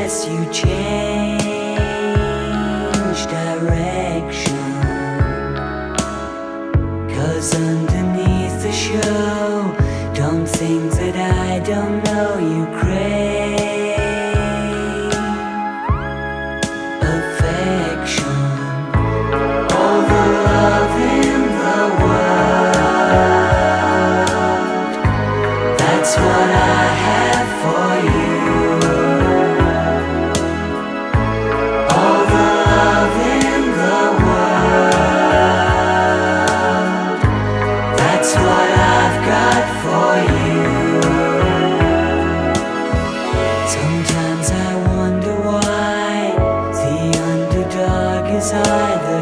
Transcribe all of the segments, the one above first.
unless you change direction. 'Cause underneath the show, don't think that I don't know you crave affection. All the love in the world, that's what I have for you. All the love in the world, that's what I've got for you. Sometimes I wonder why the underdog is either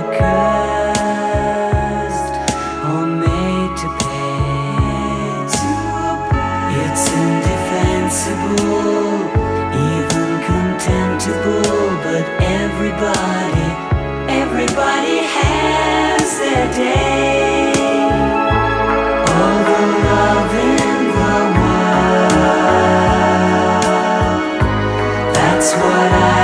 cursed or made to pay. It's indefensible, even contemptible, but everybody has their day. All the love in the world, that's what I